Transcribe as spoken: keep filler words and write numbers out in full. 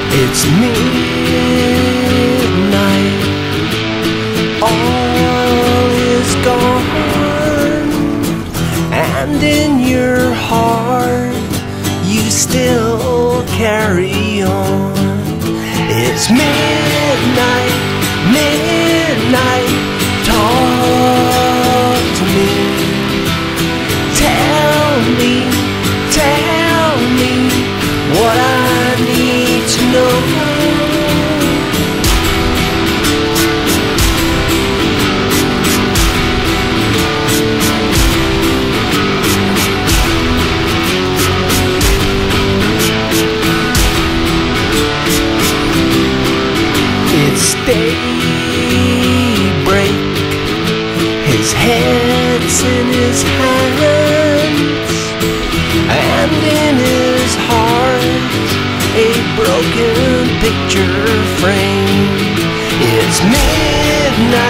It's midnight, all is gone, and in your heart you still carry on. It's midnight, midnight, talk to me. Tell me, tell me what I need to know. It's daybreak, his head's in his hands, and in his heart a broken picture frame. It's midnight.